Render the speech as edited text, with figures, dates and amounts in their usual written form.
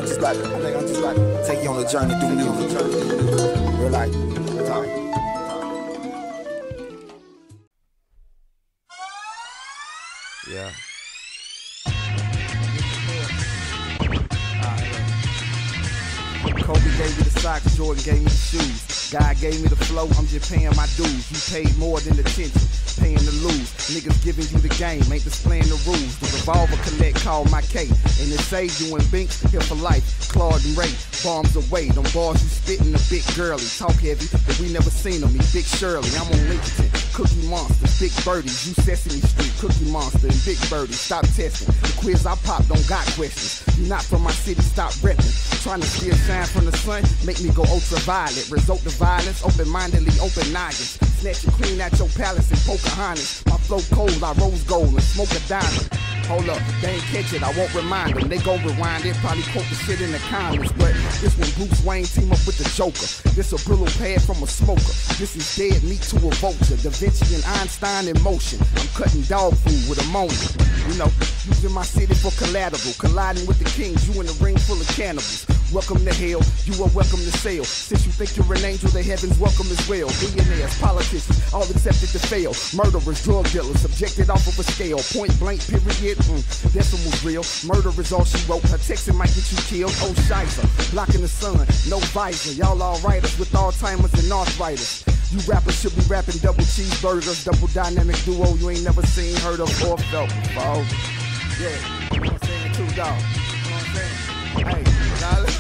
just about to take you on a journey through music. Real life. Talk. Yeah. Kobe gave me the socks, Jordan gave me the shoes. God gave me the flow, I'm just paying my dues. You paid more than attention, paying to lose. Niggas giving you the game, ain't displaying the rules. The revolver collect, call my K. And it say you and Binks, here for life. Claude and Ray, bombs away. Them bars you spitting a big girly. Talk heavy, but we never seen them. Me Big Shirley, I'm on Lincoln. Cookie Monster, Big Birdies, you Sesame Street. Cookie Monster and Big Birdie, stop testing. The quiz I pop don't got questions. You not from my city, stop repping. Trying to steal shine from the sun, make me go ultraviolet. Result to violence, open-mindedly, open noggins. Snatch your queen at your palace and Pocahontas. My flow cold, I rose gold and smoke a diamond. Hold up, they ain't catch it, I won't remind them. They gon' rewind it, probably quote the shit in the comments. But this one Bruce Wayne team up with the Joker. This a Brillo pad from a smoker. This is dead meat to a vulture. Da Vinci and Einstein in motion. I'm cutting dog food with ammonia. You know, using my city for collateral. Colliding with the kings, you in a ring full of cannibals. Welcome to hell, you are welcome to sail. Since you think you're an angel, the heavens welcome as well. Billionaires, politicians, all accepted to fail. Murderers, drug dealers, subjected off of a scale. Point blank, period, decimal's real. Murder is all she wrote, her texting might get you killed. Oh, shizer, blocking the sun, no visor. Y'all all writers with Alzheimer's and arthritis. You rappers should be rapping double cheeseburgers, double dynamic duo you ain't never seen, heard of, or felt before. Yeah, you know what I'm saying? Toot Dogg. You know what I'm saying? Hey,